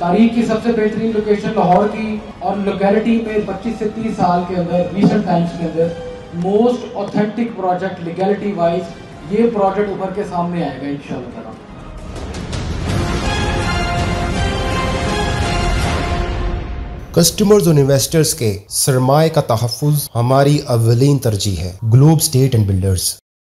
तारीख की सबसे बेहतरीन लोकेशन लाहौर की और लोकेलिटी में 25 से 30 साल के अंदर रिसेंट टाइम्स के अंदर most authentic project legality wise ये प्रोजेक्ट उभर के सामने आएगा इंशाल्लाह। कस्टमर्स और इन्वेस्टर्स के सरमाए का तहफ़्फ़ुज़ हमारी अव्वलीन तरजीह है। Globe state and builders.